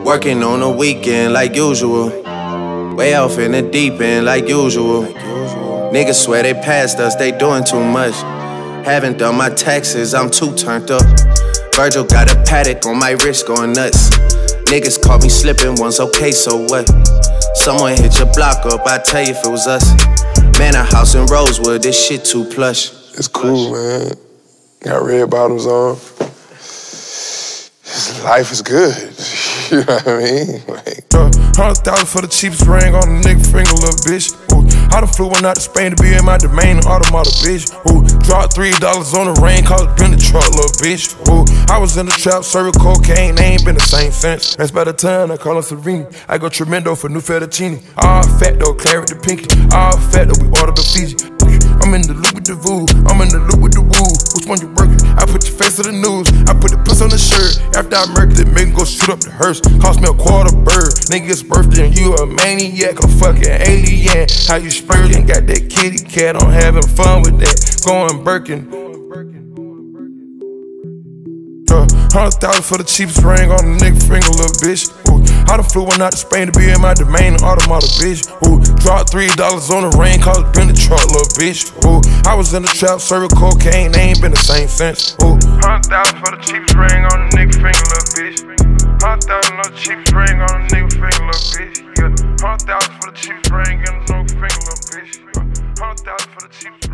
Working on the weekend like usual. Way off in the deep end like usual. Niggas swear they passed us, they doing too much. Haven't done my taxes, I'm too turned up. Virgil got a paddock on my wrist going nuts. Niggas caught me slipping once, okay, so what? Someone hit your block up, I tell you if it was us. Man, a house in Rosewood, this shit too plush. It's cool, man. Got red bottoms on. Life is good. You know what I mean? Like, 100,000 for the cheapest ring on a nigga finger, little bitch. Ooh, I done flew one out to Spain to be in my domain, automata, bitch. Ooh, dropped $3 on the rain, cause it been the truck, little bitch. Ooh, I was in the trap, serving cocaine, they ain't been the same since. That's by the time I call her Serena. I go tremendo for new fettuccine. All fat though, claret the pinky. All fat though, we order the Fiji. I'm in the loop with the voodoo, I'm in the loop with the woo. Which one you working? I put your face to the news, I put the puss on the shirt. After I murked it, make him go shoot up the hearse. Cost me a quarter bird, nigga's birthday and you a maniac, a fucking alien. How you spurting, got that kitty cat, I'm having fun with that. Going Birkin. 100,000 for the cheapest ring on a nigga finger, little bitch. Ooh, I done flew one out to Spain to be in my domain, automata, bitch. Ooh, dropped $3 on the rain, cause it been the truck, little bitch. Ooh, I was in the trap, serving cocaine, they ain't been the same since. Ooh, 100,000 for the cheapest ring on a nigga finger, little bitch. 100,000 for the cheapest ring on a nigga finger, little bitch. Yeah, 100,000 for the cheapest ring on a nigga finger, little bitch. 100,000 for the cheapest.